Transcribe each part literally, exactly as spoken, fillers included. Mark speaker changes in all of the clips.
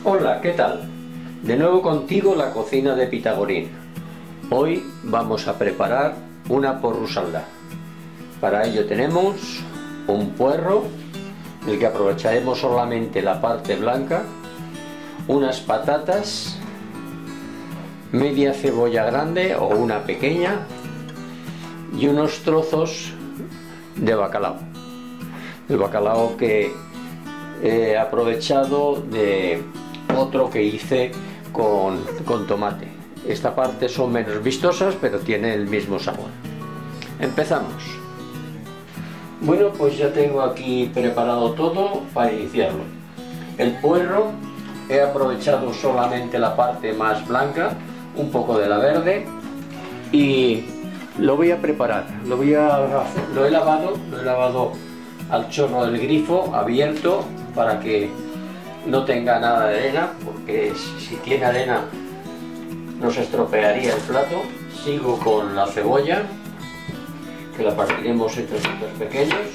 Speaker 1: Hola, ¿qué tal? De nuevo contigo la cocina de Pitagorín. Hoy vamos a preparar una porrusalda. Para ello tenemos un puerro, del que aprovecharemos solamente la parte blanca, unas patatas, media cebolla grande o una pequeña y unos trozos de bacalao. El bacalao que he aprovechado de otro que hice con, con tomate. Esta parte son menos vistosas, pero tiene el mismo sabor. Empezamos. Bueno, pues ya tengo aquí preparado todo para iniciarlo. El puerro he aprovechado solamente la parte más blanca, un poco de la verde, y lo voy a preparar. Lo voy a hacer, lo he lavado, lo he lavado al chorro del grifo abierto para que no tenga nada de arena, porque si tiene arena nos estropearía el plato. Sigo con la cebolla, que la partiremos en trocitos pequeños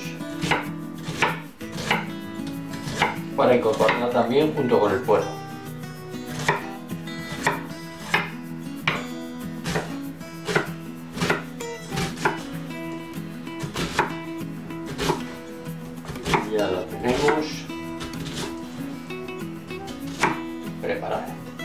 Speaker 1: para incorporarla también junto con el puerro. Ya la tenemos preparada.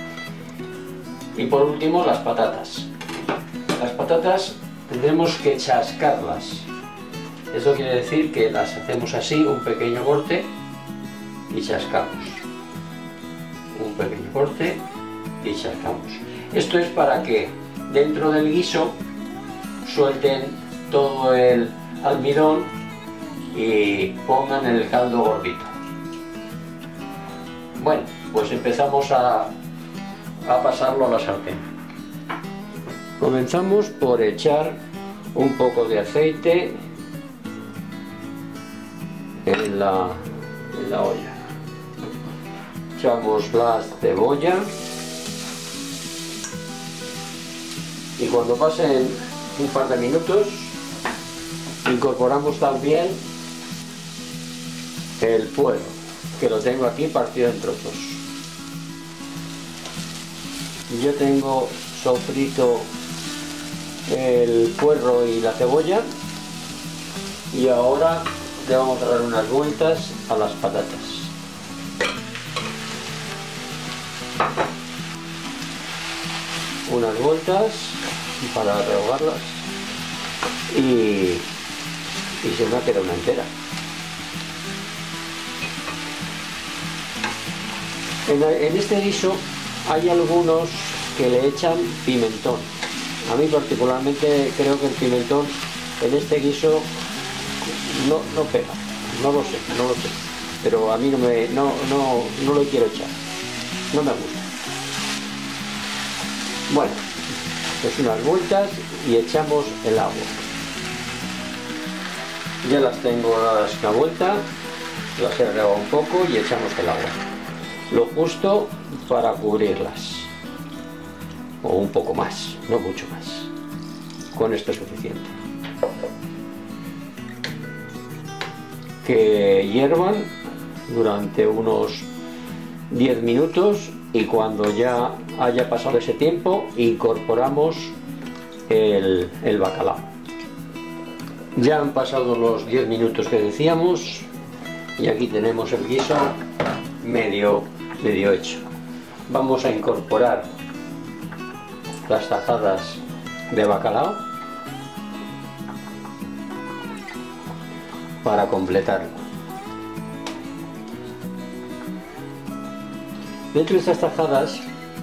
Speaker 1: Y por último, las patatas. Las patatas tendremos que chascarlas. Eso quiere decir que las hacemos así, un pequeño corte y chascamos. Un pequeño corte y chascamos. Esto es para que dentro del guiso suelten todo el almidón y pongan el caldo gordito. Bueno, pues empezamos a, a pasarlo a la sartén. Comenzamos por echar un poco de aceite en la, en la olla. Echamos la cebolla y cuando pasen un par de minutos incorporamos también el puerro, que lo tengo aquí partido en trozos. Yo tengo sofrito el puerro y la cebolla y ahora le vamos a dar unas vueltas a las patatas. Unas vueltas para rehogarlas y, y se me ha quedado una entera. En, en este guiso hay algunos que le echan pimentón. A mí particularmente creo que el pimentón en este guiso no, no pega. No lo sé, no lo sé. Pero a mí no, me, no, no, no lo quiero echar. No me gusta. Bueno, pues unas vueltas y echamos el agua. Ya las tengo dadas una vuelta, las he regado un poco y echamos el agua. Lo justo para cubrirlas, o un poco más, no mucho más. Con esto es suficiente. Que hiervan durante unos diez minutos y cuando ya haya pasado ese tiempo incorporamos el, el bacalao. Ya han pasado los diez minutos que decíamos y aquí tenemos el guiso medio medio hecho. Vamos a incorporar las tajadas de bacalao para completarlo. Dentro de estas tajadas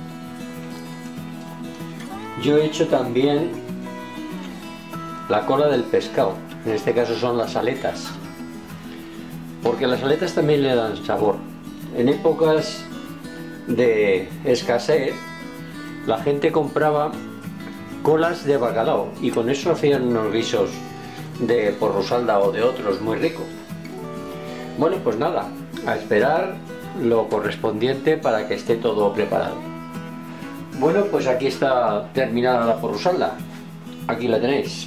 Speaker 1: yo he hecho también la cola del pescado, en este caso son las aletas, porque las aletas también le dan sabor. En épocas de escasez la gente compraba colas de bacalao y con eso hacían unos guisos de porrusalda o de otros muy ricos. Bueno, pues nada, a esperar lo correspondiente para que esté todo preparado. Bueno, pues aquí está terminada la porrusalda. Aquí la tenéis.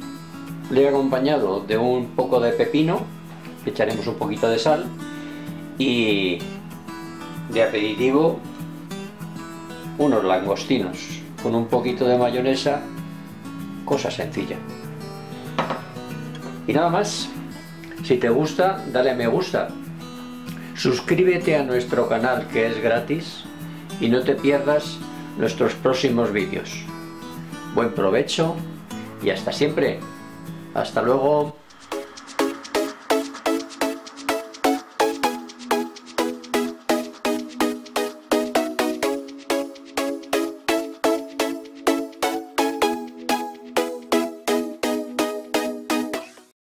Speaker 1: Le he acompañado de un poco de pepino, echaremos un poquito de sal y de aperitivo unos langostinos con un poquito de mayonesa, cosa sencilla. Y nada más. Si te gusta, dale a me gusta, suscríbete a nuestro canal, que es gratis, y no te pierdas nuestros próximos vídeos. Buen provecho y hasta siempre. Hasta luego.